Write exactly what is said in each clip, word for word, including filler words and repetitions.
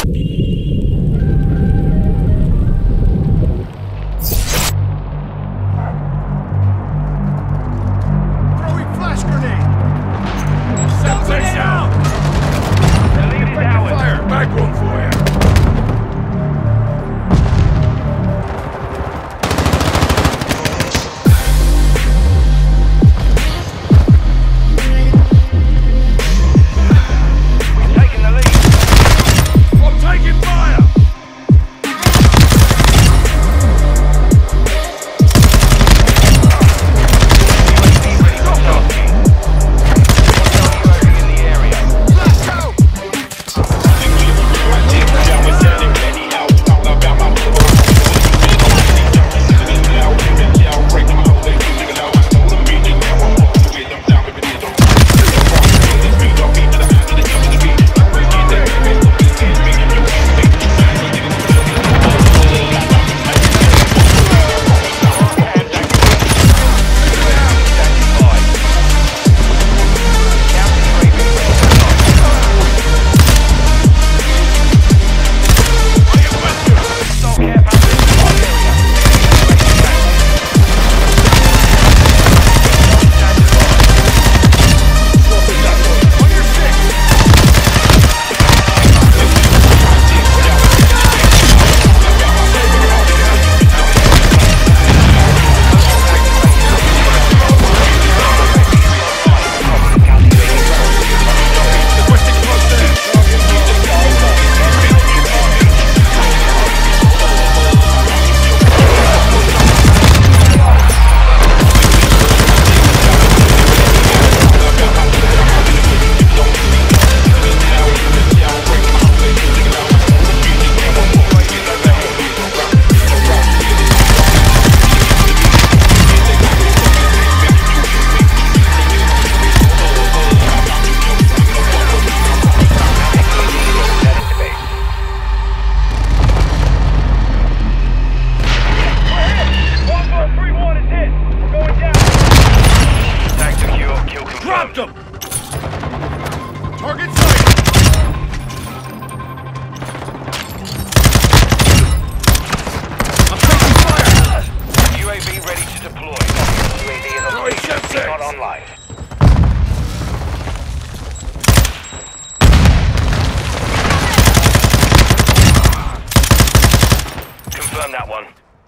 That one.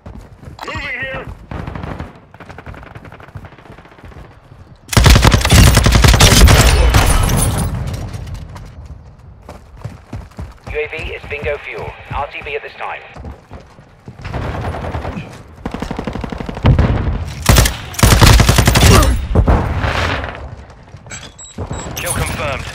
Moving here. U A V is bingo fuel. R T B at this time. Kill confirmed.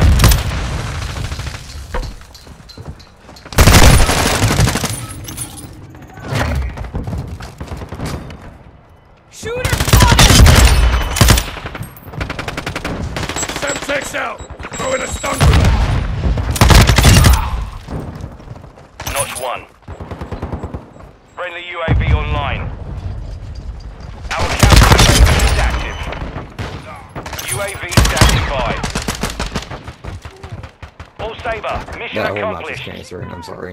Shooter spotted! Semtex out! Throw in a stun grenade! Notch one. Friendly U A V online. Our counter is active. U A V standing by. All Saber, mission That whole map is accomplished. transferring, I'm sorry.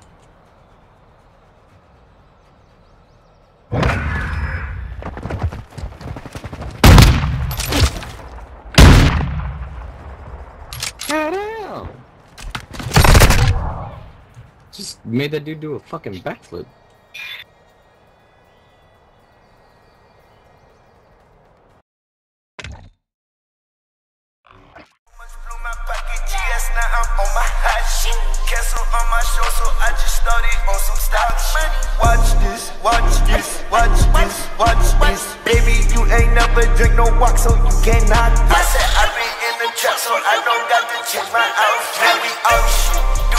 Just made that dude do a fucking backflip. Now I'm on my hot shit. Cancel on my show, so I just started on some style shit. Watch this, watch this, watch this, watch this. Baby, you ain't never drink no walk, so you cannot. I said I've been in the trap, so I don't got to change my outfit. Now we out shit.